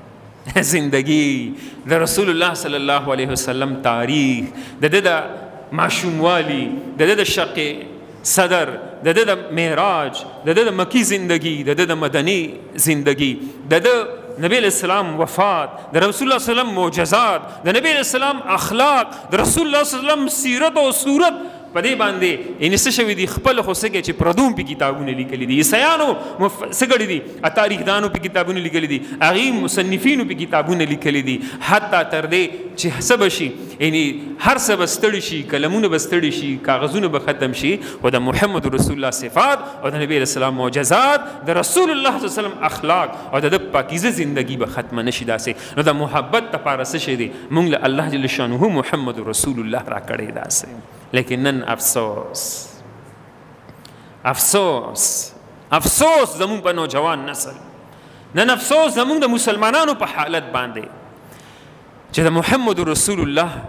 زندگی، د رسول الله صلی الله علیه وسلم تاریخ، د ده د ماشوموالی، د ده د شق صدر، د ده د معراج، د ده د مکی زندگی، د ده د مدنی زندگی، د ده نبی علیہ السلام وفات، د رسول الله صلی الله علیه وسلم معجزات، د نبی علیہ السلام اخلاق، د رسول الله صلی الله علیه وسلم سیرت او صورت په دې باندې ان څه شوي دي خپل خو څه چې پردوم په کتابونه لیکلي دي عیسایانو څه کړي دي تاریخدانو په کتابونه لیکلي دي هغې مصنفینو په کتابونه لیکلي دي حتی تر دې چې څه به شي یعنی هر څه به ستړي شي قلمونه به ستړي شي کاغذونه به ختم شي او د محمد رسول الله صفات او د نبی رسول الله معجزات د رسول الله صلی الله علیه وسلم اخلاق او د پاکیزه زندگی به ختم نشي داسې نو د محبت لپاره څه شي دی موږ له الله جل شانه محمد رسول الله را کړی داسې لیکن نن افسوس زموږ په نوجوان نسل نن افسوس زموږ د مسلمانانو په حالت باندې چې د محمد رسول الله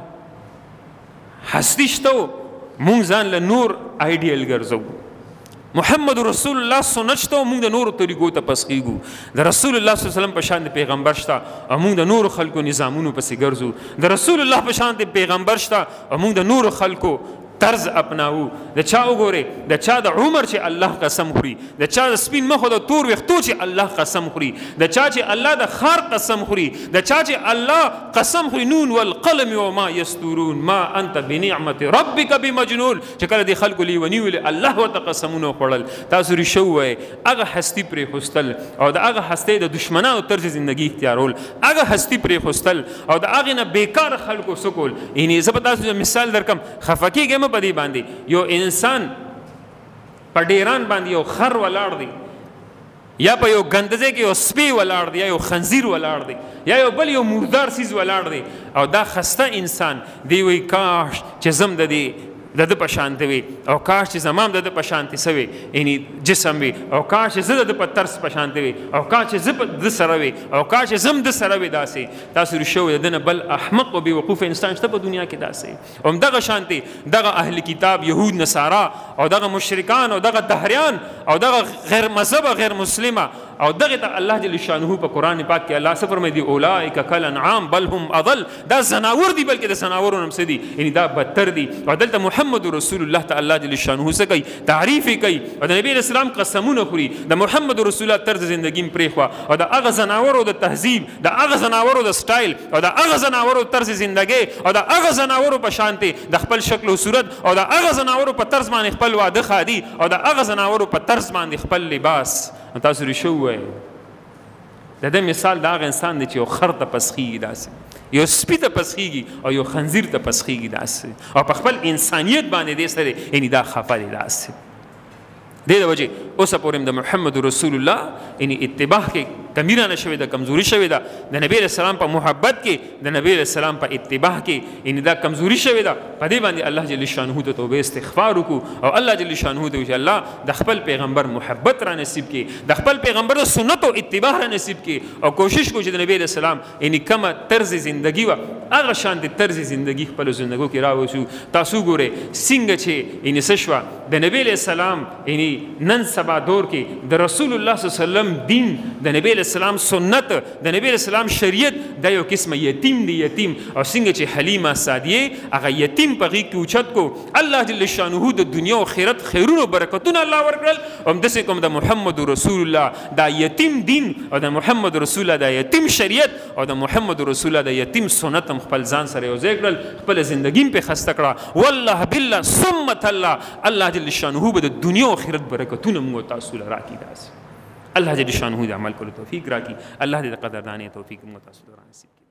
هستی شته مونږ ځان له نور آیډیل ګرځو محمد رسول الله سنت شته مونږ د نورو طریقو ته پس کیږو د رسول الله صلی الله علیه وسلم په شان د پیغمبر شته او مونږ د نورو خلکو نظامونو پسې ګرځو د رسول الله په شان د پیغمبر شته او مونږ د نورو خلکو طرز اپناو د چا وګوره د چا د عمر چې الله قسم خوري د چا د سپین مخ او د تور وختو چې الله قسم خوري د چا چې الله د خار قسم خوري د چا چې الله قسم خوري نون والقلم وما يستورون ما انت بنعمت ربك بمجنون چې کله د خلکو لیونی ویل الله ورته قسمونه خوړل تاسو ریشو وای هغه هستی پرې خوستل او د هغه هستی د دشمنانو طرز زندگی اختیارول هغه هستی پرې خوستل او د هغه نه بیکار خلکو سکول یعنی زه به تاسو مثال درکم خفکیږم په دې باندې یو انسان په ډیران باندې یو خر ولاړ دی یا په یو ګندزه کې یو سپی ولاړ دی یا یو خنزیر ولاړ دی یا یو بل یو مردار سیز ولاړ دی او دا خسته انسان دی وی کاش چې زم د دې د ده په شانتې وي او کاش چې زما هم د ده په شانتې څه وي یعنی جسم وي او کاش چې زه د ده په طرز په شانتې وي او کاش چې زه په ده سره وي او کاش چې زه هم ده سره وي داسې تاسو ریښه وي د ده نه بل احمق او بې وقوفه انسان شته په دنیا کې داسې همدغه شانتې دغه اهل کتاب یهود نصارا او دغه مشرکان او دغه دهریان او دغه غیر مذهبه غیر مسلمه او دغه ته الله جل شانه په قرآن پاک کې الله څه فرمایي دي اولئک کالانعام بل هم اضل دا زناور دي بلکې د زناورو نه څه دي یعنی دا بدتر دي او دلته محمد رسول الله ته الله جل شانه څه کوي تعریف کوي او د نبی اسلام قسمونه خوري د محمد رسول الله طرز زندگی پرېخوا او د هغه زناورو د تهذیب د هغه زناورو د سټایل او د هغه زناورو طرز زندگی او د هغه زناورو په شانتې د خپل شکل او صورت او د هغه زناورو په طرز باندې خپل واده خادي او د هغه زناورو په طرز باندې خپل لباس تاسو ریشو وای د دې مثال د هغه انسان دی چې یو خر ته پسخیږي داسې یو سپي ته پسخیږي او یو خنزیر ته پسخیږي داسې او په خپل انسانیت باندې دې سره یعنی دا خفه دی داسې دې د وجې اوسه پورې د محمد رسول الله یعنی اتباع کې کمی رانه شوې ده کمزوري شوې ده د نبی علیه السلام په محبت کې د نبی علیه السلام په اتباع کې یعنی دا کمزوري شوې ده په دې باندې الله جل شانه ته توبه استغفار وکړو او الله جل شانه ته چې الله د خپل پیغمبر محبت را نصیب کړي د خپل پیغمبر د سنت او اتباع را نصیب کړي او کوشش وکړو چې د نبی علیه السلام یعنی کومه طرز زندگی و هغه شان د طرز زندگی خپل زندګو کې راوځو تاسو ګوره څنګه چې یعنی څه شوه د نبی علیه السلام یعنی نن سبا دور کې د رسول الله صلی الله علیه وسلم دین د نبی علیه السلام سنت د نبی علیه السلام شریعت د یو قسمه یتیم دی یتیم او څنګه چې حلیمه سعدیه هغه یتیم په غېږ کې اوچت کو الله جل شانه د دنیا او آخرت خیرونه برکتونه الله ورکړل همداسې کوم د محمد رسول الله دا یتیم دین او د محمد رسول الله دا یتیم شریعت او د محمد رسول الله دا یتیم سنت هم خپل ځان سره یوځای کړل خپل زندګي په خسته کړه والله بالله ثم الله جل شانه به د دنیا او آخرت برکتونه مو تاسو له راکړي داسې الله جل شانه د عمل کولو توفیق راکړي الله دې د قدردانۍ توفیق مو تاسو ته نصیب